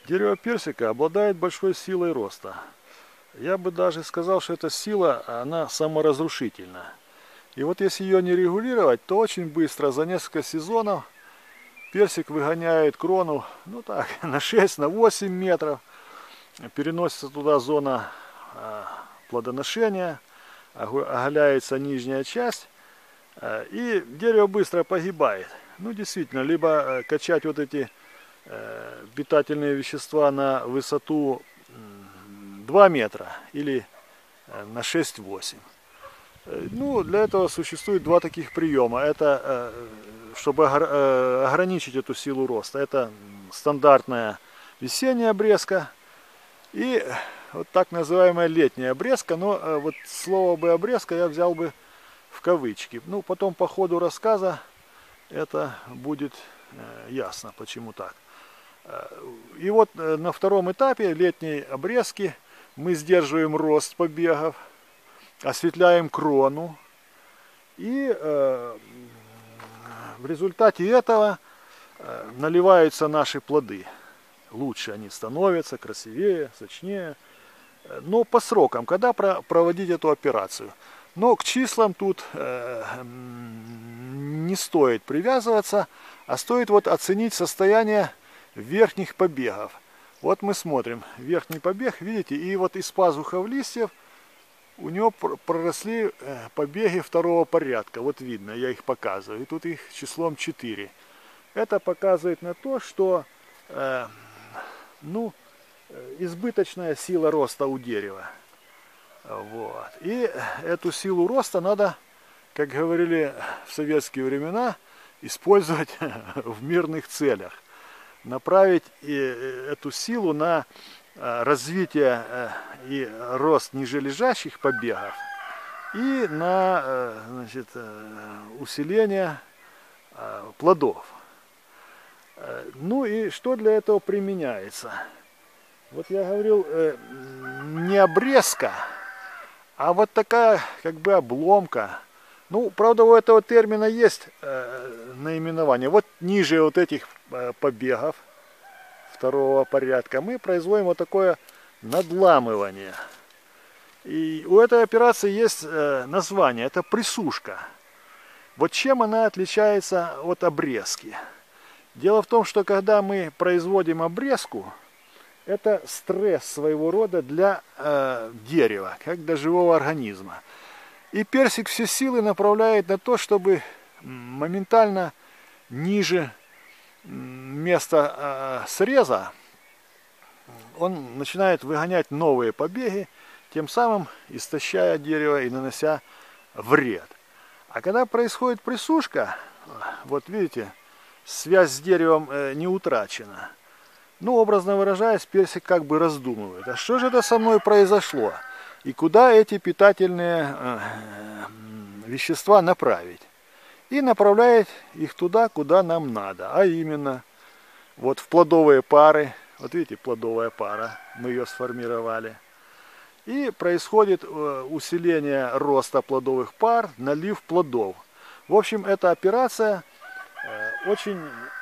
Дерево персика обладает большой силой роста. Я бы даже сказал, что эта сила, она саморазрушительна. И вот если ее не регулировать, то очень быстро, за несколько сезонов, персик выгоняет крону, ну так, на 6, на 8 метров. Переносится туда зона плодоношения, оголяется нижняя часть, и дерево быстро погибает. Ну, действительно, либо качать вот эти питательные вещества на высоту 2 метра или на 6-8. Ну, для этого существует два таких приема. Это, чтобы ограничить эту силу роста, это стандартная весенняя обрезка и вот так называемая летняя обрезка. Но вот слово бы обрезка я взял бы в кавычки. Ну, потом по ходу рассказа это будет ясно, почему так. И вот на втором этапе летней обрезки мы сдерживаем рост побегов, осветляем крону, и в результате этого наливаются наши плоды. Лучше они становятся, красивее, сочнее. Но по срокам, когда проводить эту операцию. Но к числам тут не стоит привязываться, а стоит вот оценить состояние верхних побегов. Вот мы смотрим, верхний побег, видите, и вот из пазухов листьев у него проросли побеги второго порядка. Вот видно, я их показываю. И тут их числом 4. Это показывает на то, что избыточная сила роста у дерева. Вот. И эту силу роста надо, как говорили в советские времена, использовать в мирных целях. Направить эту силу на развитие и рост нижележащих побегов и на усиление плодов. Ну и что для этого применяется? Вот я говорил, не обрезка, а вот такая как бы обломка. Ну, правда, у этого термина есть наименование. Вот ниже вот этих побегов второго порядка мы производим вот такое надламывание. И у этой операции есть название, это присушка. Вот чем она отличается от обрезки? Дело в том, что когда мы производим обрезку, это стресс своего рода для дерева, как для живого организма. И персик все силы направляет на то, чтобы моментально ниже места среза он начинает выгонять новые побеги, тем самым истощая дерево и нанося вред. А когда происходит присушка, вот видите, связь с деревом не утрачена. Ну, образно выражаясь, персик как бы раздумывает, а что же это со мной произошло? И куда эти питательные вещества направить? И направляет их туда, куда нам надо, а именно вот в плодовые пары. Вот видите, плодовая пара, мы ее сформировали. И происходит усиление роста плодовых пар, налив плодов. В общем, эта операция очень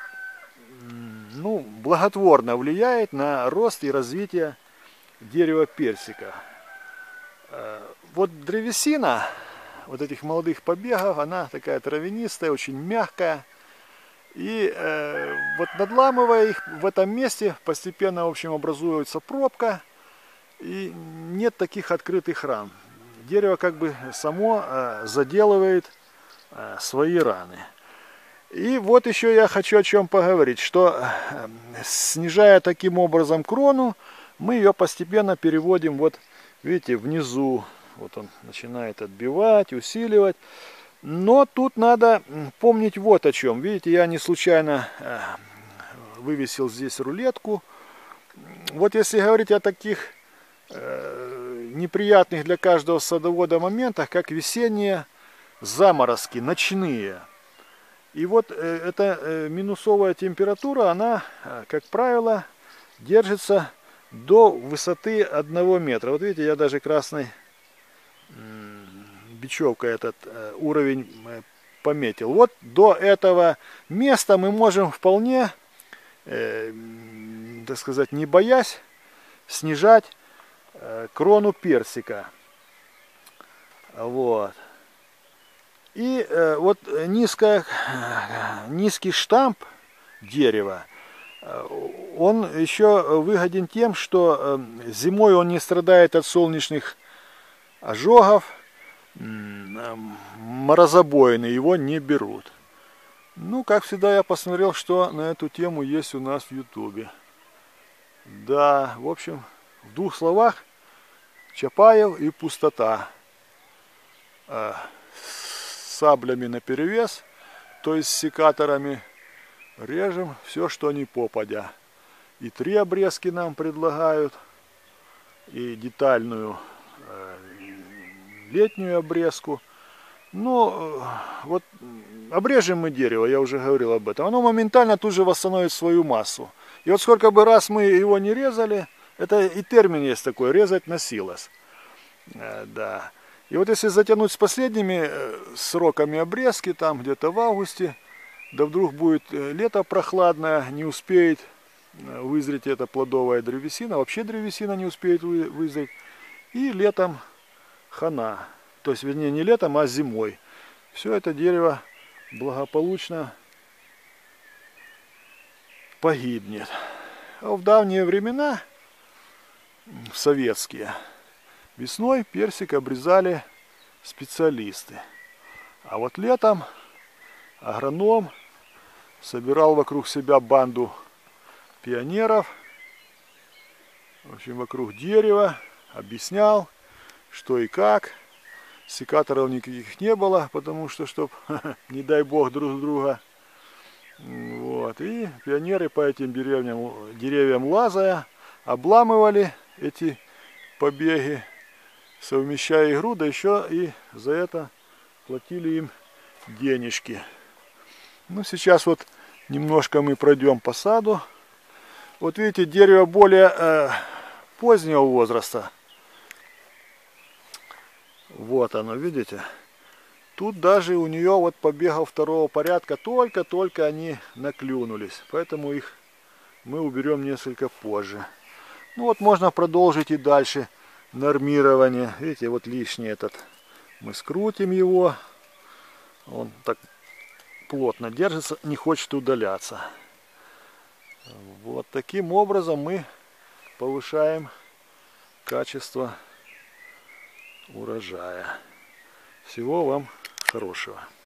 благотворно влияет на рост и развитие дерева персика. Вот древесина вот этих молодых побегов, она такая травянистая, очень мягкая. И вот надламывая их в этом месте, постепенно, в общем, образуется пробка. И нет таких открытых ран. Дерево как бы само заделывает свои раны. И вот еще я хочу о чем поговорить, что снижая таким образом крону, мы ее постепенно переводим, вот видите, внизу. Вот он начинает отбивать, усиливать. Но тут надо помнить вот о чем. Видите, я не случайно вывесил здесь рулетку. Вот если говорить о таких неприятных для каждого садовода моментах, как весенние заморозки, ночные. И вот эта минусовая температура, она, как правило, держится до высоты 1 метра. Вот видите, я даже красной бечевкой этот уровень пометил. Вот до этого места мы можем вполне так сказать, не боясь снижать крону персика. Вот. И вот низкий штамп дерева, он еще выгоден тем, что зимой он не страдает от солнечных ожогов, морозобоины его не берут. Ну, как всегда, я посмотрел, что на эту тему есть у нас в Ютубе. Да, в общем, в двух словах, Чапаев и пустота. Саблями наперевес, то есть секаторами, режем все, что ни попадя. И 3 обрезки нам предлагают, и детальную летнюю обрезку. Ну, вот обрежем мы дерево, я уже говорил об этом. Оно моментально тут же восстановит свою массу. И вот сколько бы раз мы его не резали, это и термин есть такой, резать на силос. Да. И вот если затянуть с последними сроками обрезки, там где-то в августе, да вдруг будет лето прохладное, не успеет вызреть эта плодовая древесина, вообще древесина не успеет вызреть, и летом хана. То есть, вернее, не летом, а зимой. Все это дерево благополучно погибнет. А в давние времена, советские, весной персик обрезали специалисты. А вот летом агроном собирал вокруг себя банду пионеров, в общем, вокруг дерева, объяснял, что и как. Секаторов никаких не было, потому что, чтоб, не дай бог, друг друга. Вот. И пионеры по этим деревьям лазая, обламывали эти побеги, совмещая игру, да еще и за это платили им денежки. Ну, сейчас вот немножко мы пройдем по саду. Вот видите, дерево более позднего возраста. Вот оно, видите? Тут даже у нее вот побегов 2-го порядка, только-только они наклюнулись. Поэтому их мы уберем несколько позже. Ну вот можно продолжить и дальше нормирование. Видите, вот лишний этот. Мы скрутим его. Он так плотно держится, не хочет удаляться. Вот таким образом мы повышаем качество урожая. Всего вам хорошего.